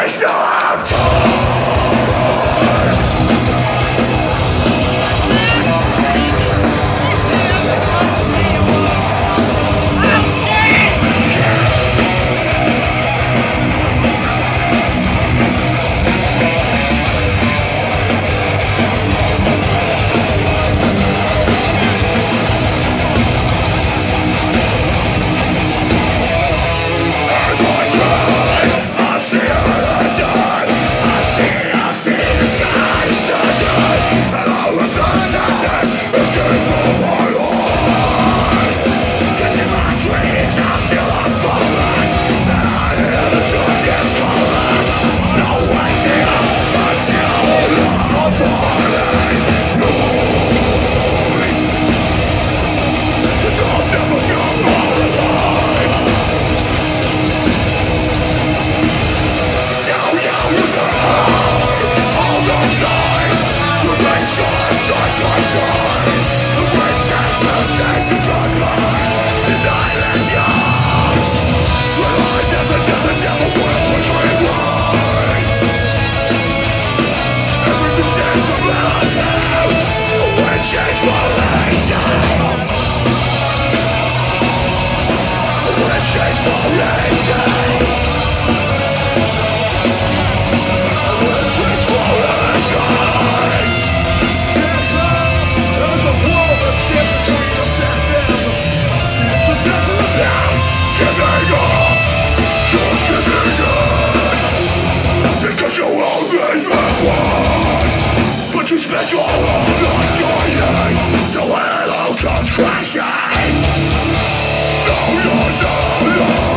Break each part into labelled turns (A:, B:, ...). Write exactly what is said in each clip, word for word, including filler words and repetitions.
A: waste our time. But you spent all of your dying, so when it all comes crashing, no, no, no, no.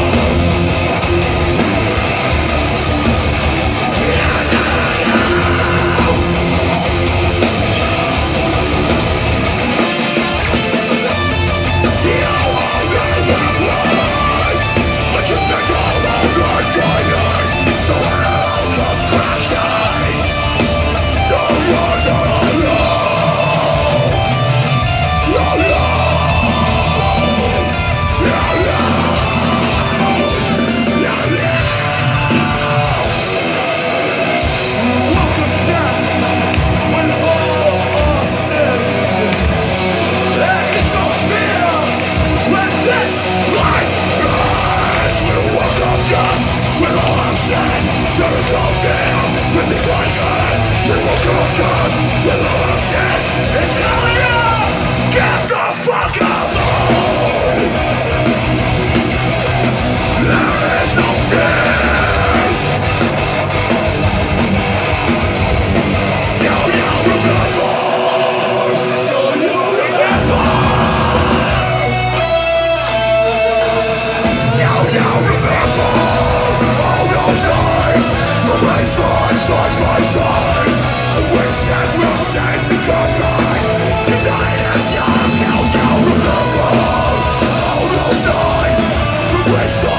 A: Side by side, the wish that will save the conquered. United as young, count down remember all those died from waste.